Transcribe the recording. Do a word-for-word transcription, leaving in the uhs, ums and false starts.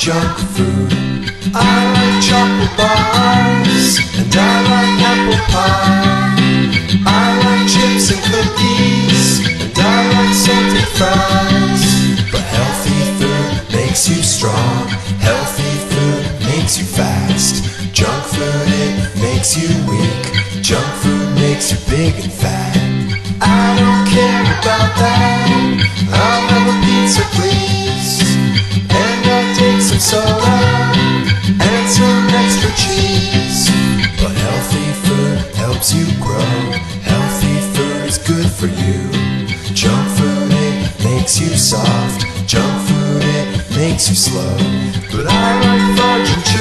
junk food. I like chocolate bars, and I like apple pie. I like chips and cookies, and I like salted fries. But healthy food makes you strong, healthy food makes you fast. Junk food, it makes you weak, junk food makes you big and fat. I don't care about that, I'll have a pizza please, and I'll take some soda and some extra cheese. But healthy food helps you grow, healthy food is good for you. Junk food, it makes you soft, junk food, it makes you slow. But I like fudge and